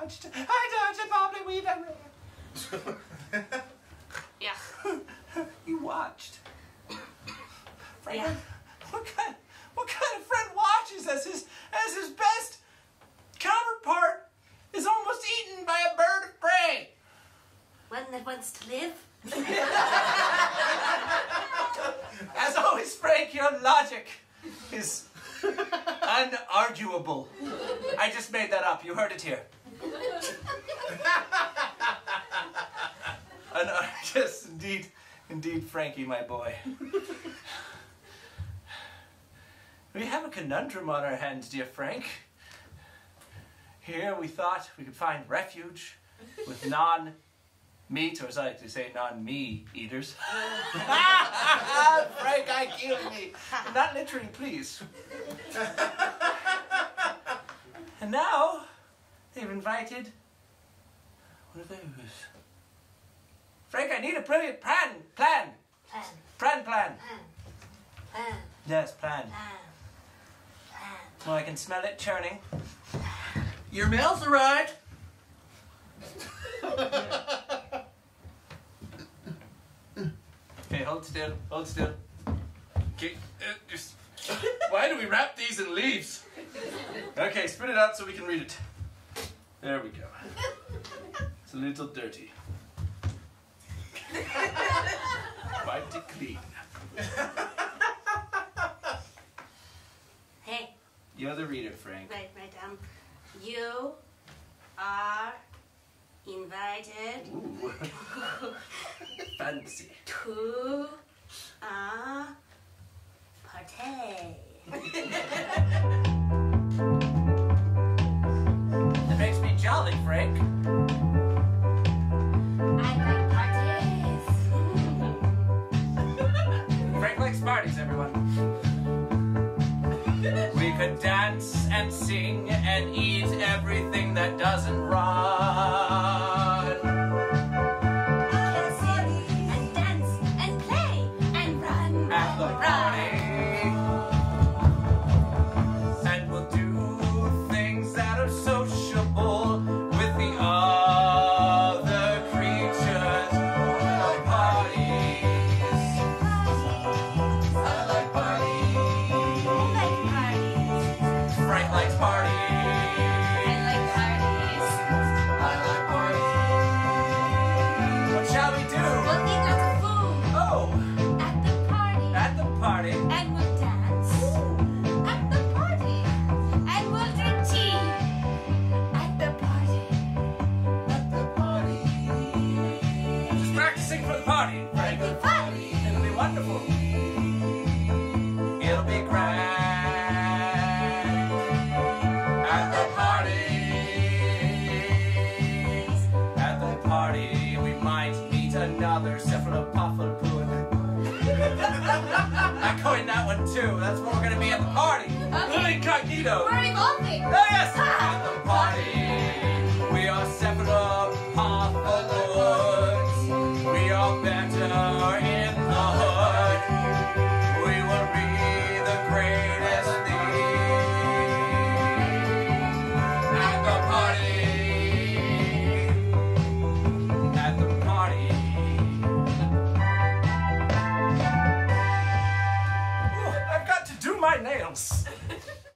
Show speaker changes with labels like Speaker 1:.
Speaker 1: dodged a bobbly weave.
Speaker 2: Yeah.
Speaker 1: You watched. Frank,
Speaker 2: Yeah.
Speaker 1: what kind of friend watches as his best counterpart is almost eaten by a bird of prey?
Speaker 2: One that wants to live.
Speaker 1: As always, Frank, your logic is unarguable. I just made that up. You heard it here. Yes, indeed, Frankie, my boy. We have a conundrum on our hands, dear Frank. Here we thought we could find refuge with non-meat, or as I like to say, non-me eaters. Frank, I killed me. Not literally, please. And now they've invited one of those. Frank, I need a brilliant plan. Yes, plan. Well, I can smell it churning.
Speaker 3: Your mail's arrived.
Speaker 1: Okay, hold still. Okay, why do we wrap these in leaves? Okay, spit it out so we can read it. There we go. It's a little dirty. Wipe it clean.
Speaker 2: Hey.
Speaker 1: You're the reader, Frank.
Speaker 2: Right. You are invited
Speaker 1: Ooh. Fancy.
Speaker 2: to a party.
Speaker 1: That makes me jolly, Frank.
Speaker 2: I like parties.
Speaker 1: Frank likes parties, everyone. We could dance and sing and eat everything that doesn't run.
Speaker 2: We can sing and dance and play and run.
Speaker 1: At the party. And we'll do things that are sociable with the other creatures. I like parties. I like parties.
Speaker 2: I like parties.
Speaker 1: Frank likes parties.
Speaker 2: I like parties.
Speaker 1: I like parties. What shall we do?
Speaker 2: We'll eat lots of food
Speaker 1: Oh,
Speaker 2: at the party.
Speaker 1: at the party.
Speaker 2: And we'll dance at the party. And we'll drink tea at the party.
Speaker 3: At the party.
Speaker 1: Just practicing for the party, Frank.
Speaker 2: The party.
Speaker 1: It'll be wonderful. It'll be grand. At the party, we might meet another cephalopophil. I coined that one too. That's what we're gonna be at the party.
Speaker 2: Okay.
Speaker 1: Incognito.
Speaker 2: We're evolving.
Speaker 1: Oh yes! At the party, we are cephalopophils. We are better in the hood. We will be the greatest thing. At the party. At the party. Ooh, I've got to do my nails.